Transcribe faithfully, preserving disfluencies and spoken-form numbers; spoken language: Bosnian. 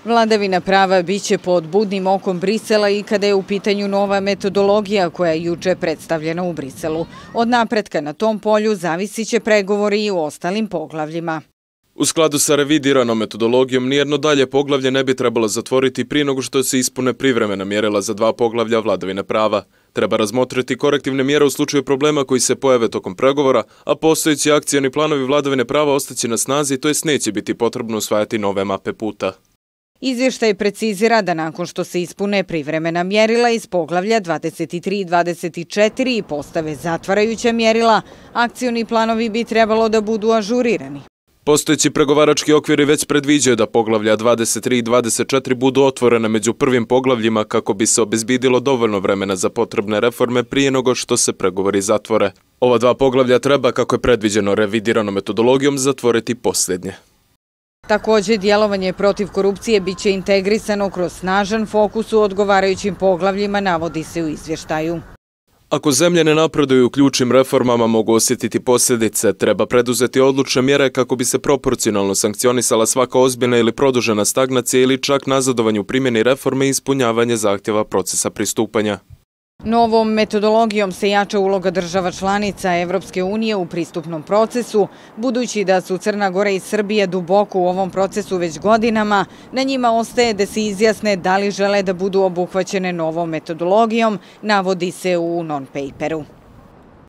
Vladavina prava biće pod budnim okom Brisela i kada je u pitanju nova metodologija koja je juče predstavljena u Briselu. Od napretka na tom polju zavisit će pregovori i u ostalim poglavljima. U skladu sa revidiranom metodologijom, nijedno dalje poglavlje ne bi trebalo zatvoriti prije nego što se ispune privremena mjerila za dva poglavlja vladavine prava. Treba razmotriti korektivne mjere u slučaju problema koji se pojave tokom pregovora, a postojeći akcioni planovi vladavine prava ostaće na snazi, to jest neće biti potrebno usvajati nove mape puta. Izvještaj precizira da nakon što se ispune privremena mjerila iz poglavlja dvadeset tri i dvadeset četiri i postave zatvarajuća mjerila, akcioni planovi bi trebalo da budu ažurirani. Postojeći pregovarački okviri već predviđaju da poglavlja dvadeset tri i dvadeset četiri budu otvorene među prvim poglavljima kako bi se obezbidilo dovoljno vremena za potrebne reforme prije nego što se pregovori zatvore. Ova dva poglavlja treba, kako je predviđeno revidiranom metodologijom, zatvoriti posljednje. Također, djelovanje protiv korupcije biće integrisano kroz snažan fokus u odgovarajućim poglavljima, navodi se u izvještaju. Ako zemlje ne napreduju u ključnim reformama, mogu osjetiti posljedice. Treba preduzeti odlučne mjere kako bi se proporcionalno sankcionisala svaka ozbiljna ili produžena stagnacija ili čak nazadovanje u primjeni reforme i ispunjavanje zahtjeva procesa pristupanja. Novom metodologijom se jača uloga država članica Evropske unije u pristupnom procesu, budući da su Crna Gora i Srbija duboko u ovom procesu već godinama, na njima ostaje da se izjasne da li žele da budu obuhvaćene novom metodologijom, navodi se u non-paperu.